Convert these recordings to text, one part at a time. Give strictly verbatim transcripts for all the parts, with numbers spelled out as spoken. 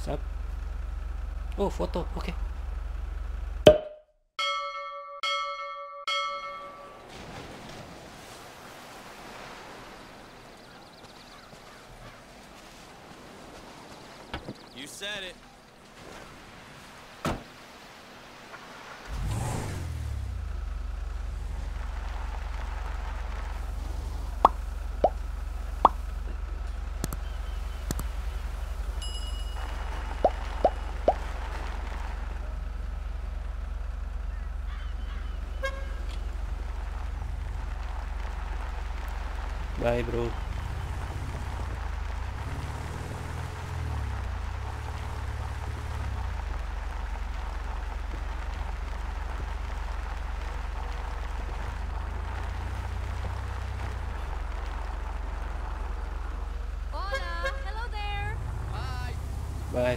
Sap. Oh, foto. Oke. You said it. Bye, bro. Hola, hello there. Bye. Bye.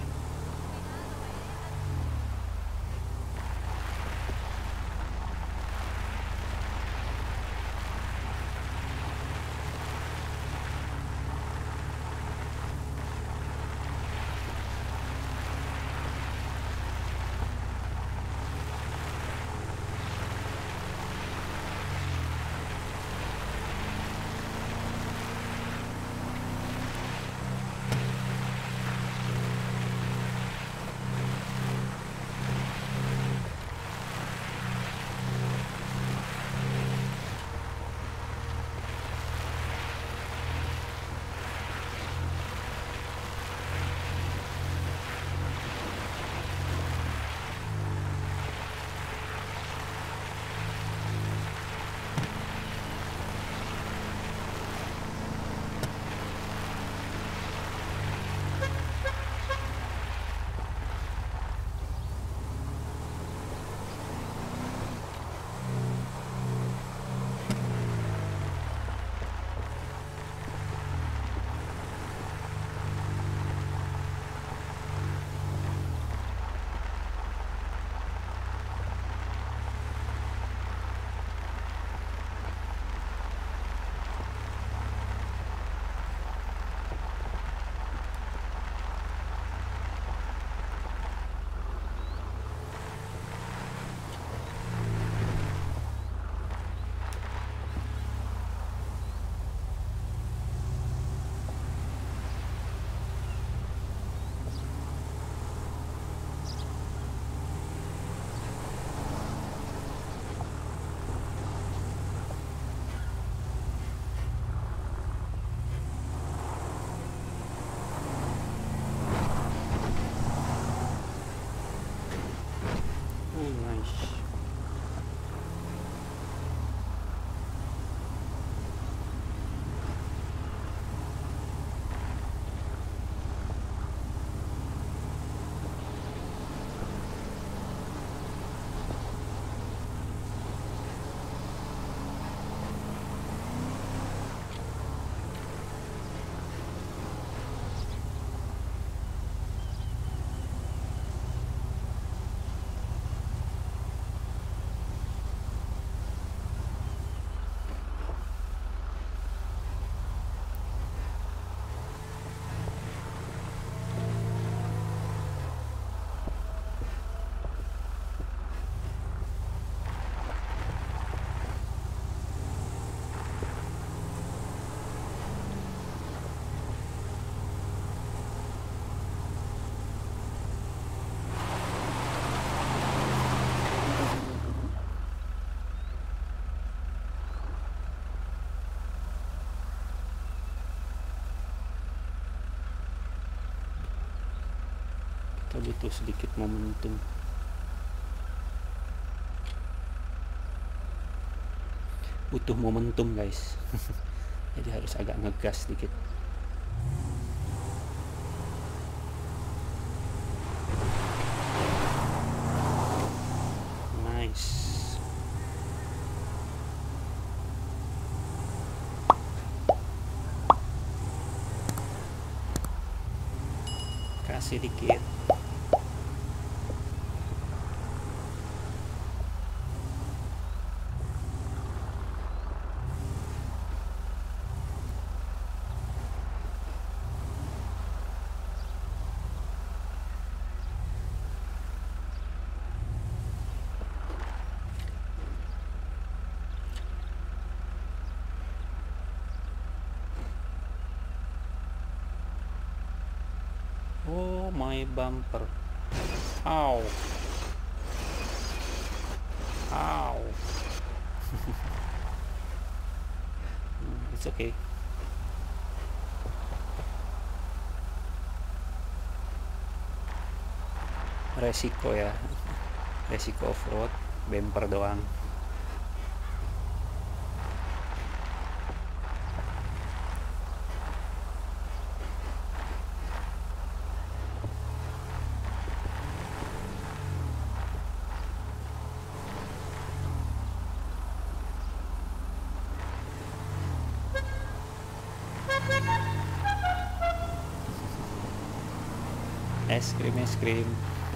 Oh, nice. Kita butuh sedikit momentum. Butuh momentum, guys. Jadi harus agak ngegas sedikit. Nice. Kasih dikit. my bumper. Ow. Ow. It's okay. Resiko ya. Resiko off-road, bumper doang. Es krim, es krim.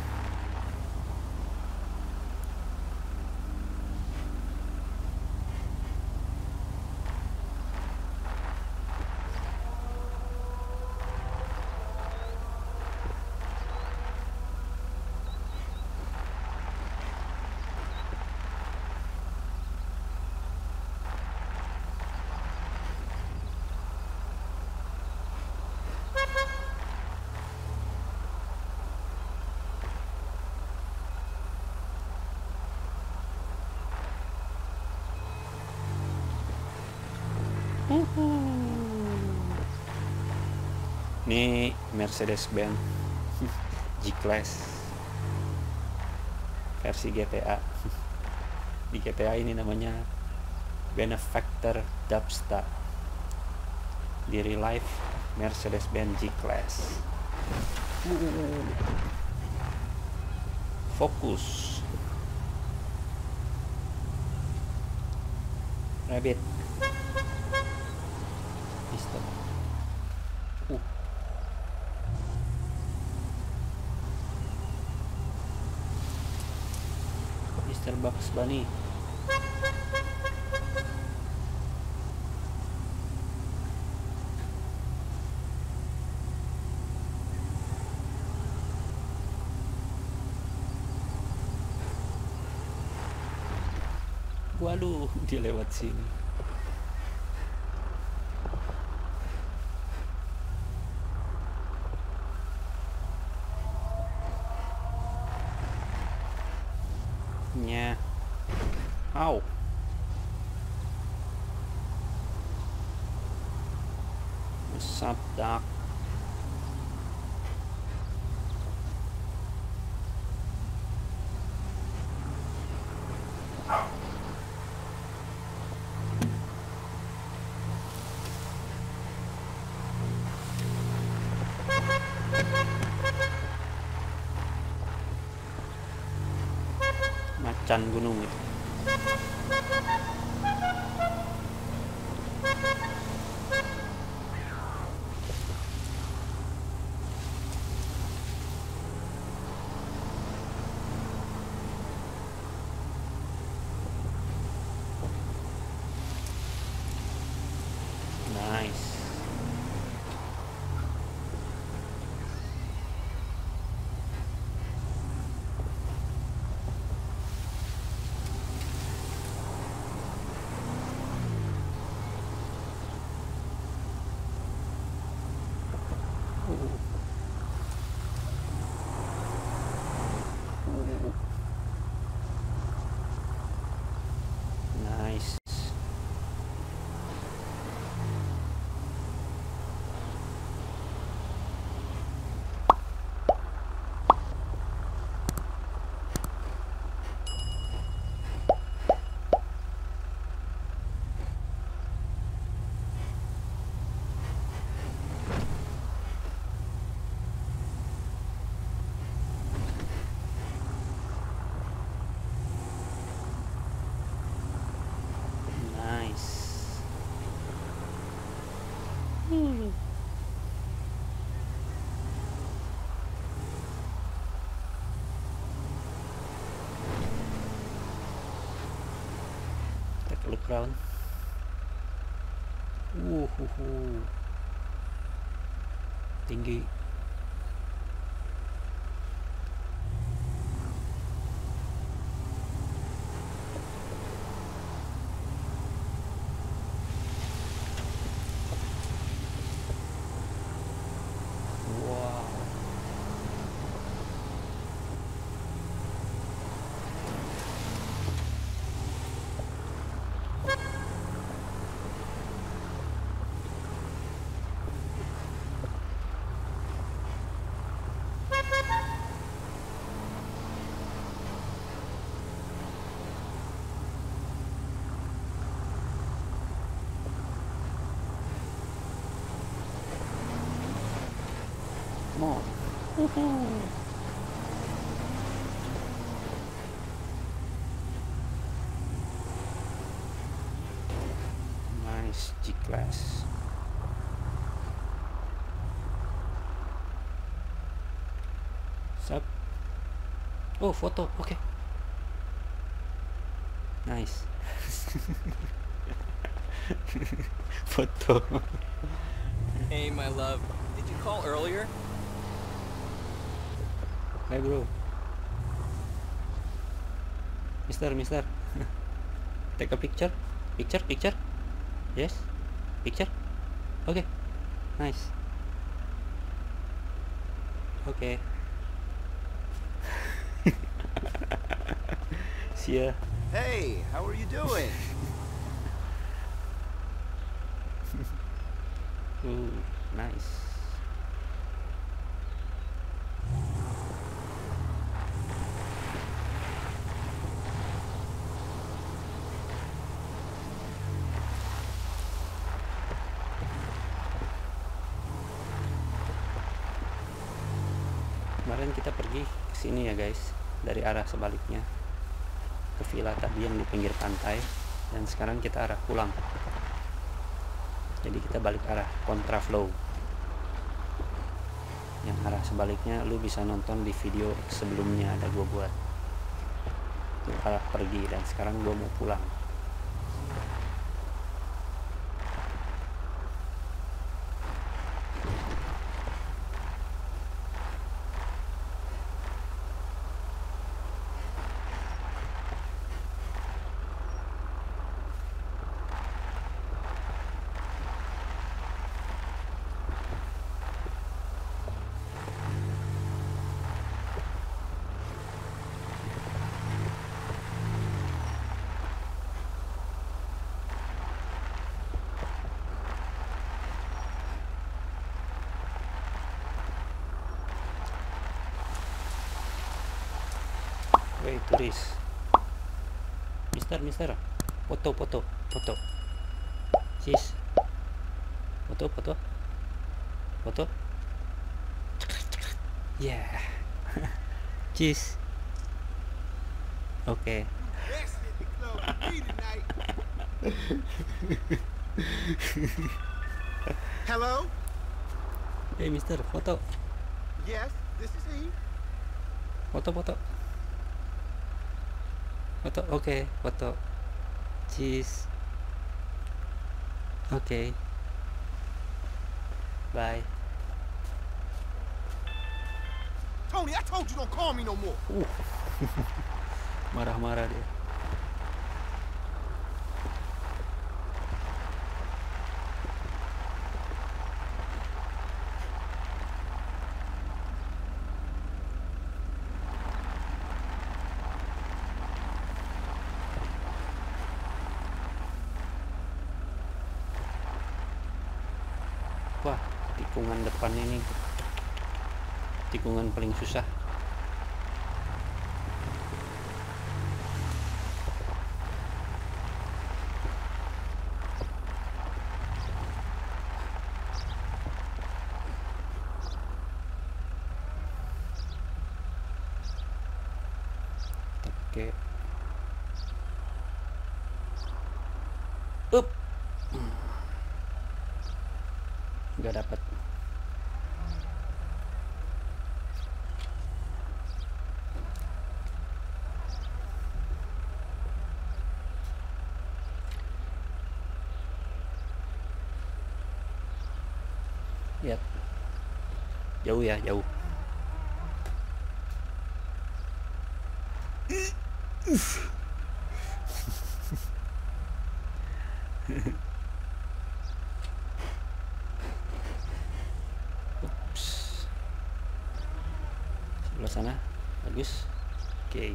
Ini Mercedes-Benz G-Class versi G T A. Di G T A ini namanya Benefactor Dubstar. Di real life Mercedes-Benz G-Class. uh. Fokus Rabbit. Mister uh. Mister Bugs Bunny. Waduh, dia lewat sini. Nya. Au. Sabdak. Macan gunung itu. Nice. Nice. Hmm. Take a look around. Uh, uh, uh. Tinggi. Wow. more. Woohoo. Nice G-Class. Sup? Oh, foto. Oke. Okay. Nice. Foto. Hey, my love. Did you call earlier? Hey, bro. Mister, mister. Take a picture. Picture, picture. Yes. Picture. Okay. Nice. Okay. See ya. Hey, how are you doing? Ooh, nice. Kemarin kita pergi ke sini ya guys, dari arah sebaliknya ke villa tadi yang di pinggir pantai, dan sekarang kita arah pulang. Jadi kita balik arah kontraflow. Yang arah sebaliknya lu bisa nonton di video sebelumnya, ada gua buat. Itu arah pergi, dan sekarang gua mau pulang. Wey, turis. Mister, mister. Foto, foto, foto. Sis. Foto, foto. Foto. Yeah. Cheese. Oke. Okay. Hello? Hey, mister, foto. Yes, this is he. Foto, foto. Foto, oke, okay, foto. Cheese. Oke. Okay. Bye. Tony, I told you don't call me no more. Uh. Marah-marah dia. Wah, tikungan depan ini tikungan paling susah. Oke. Up. Nggak dapat. Lihat. Jauh ya, jauh. Ups. Sebelah sana bagus. Oke.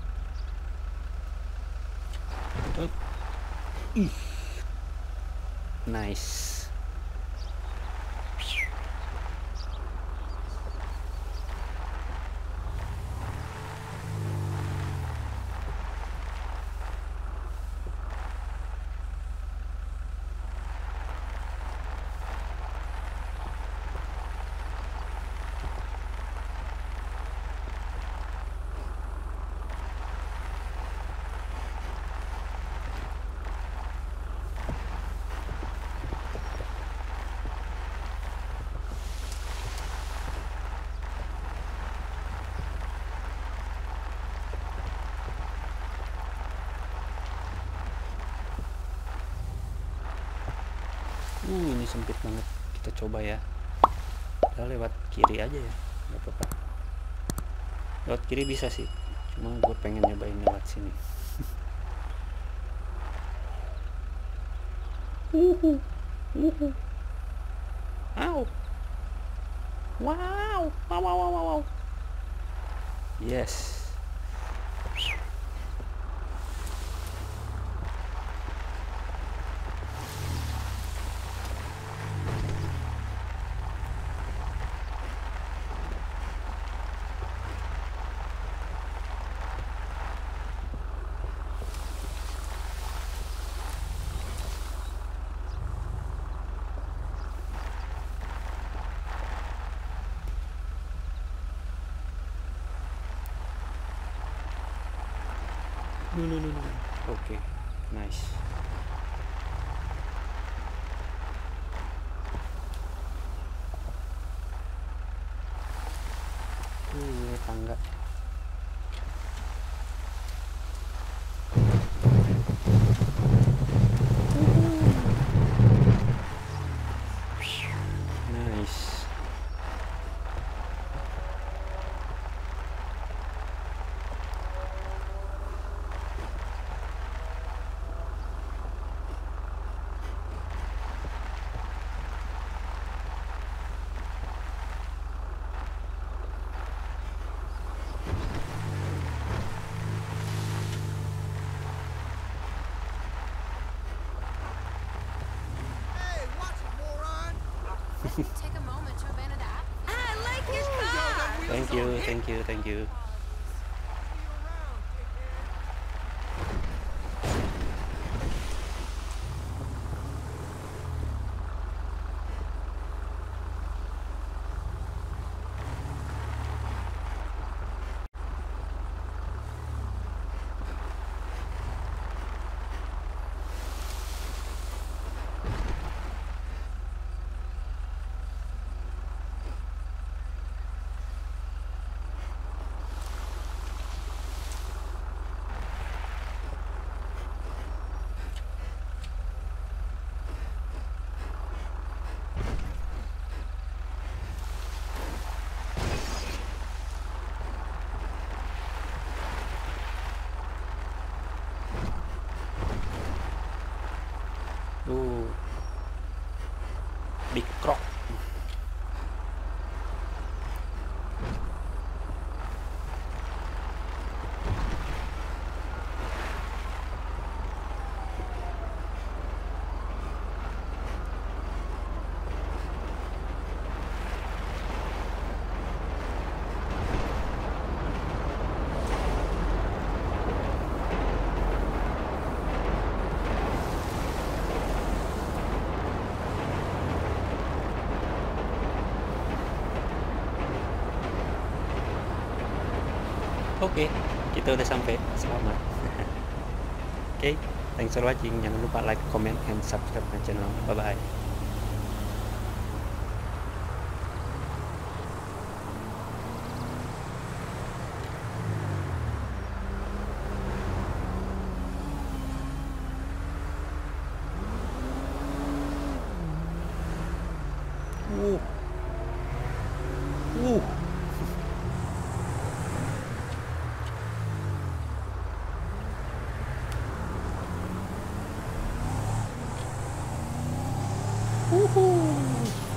Okay. Nice. Uh, ini sempit banget. Kita coba ya. Kita lewat kiri aja ya, nggak apa-apa. Lewat kiri bisa sih, cuma gue pengen nyobain lewat sini. Uhu, uhu. Ow. Wow, wow, wow, wow, wow. Yes. No, no, no, no. Okay, nice. Ini tangga. Nice. Hey, watch it, moron! Take a moment to abandon the app. I like his Ooh, yo, car. that wheel's Thank you, on. thank you, thank you. See you around, dickhead. Ooh. Big croc. Oke, kita udah sampai. Selamat. Oke, thanks for watching. Jangan lupa like, comment, and subscribe my channel. Bye bye. Uh. Uh. Woohoo!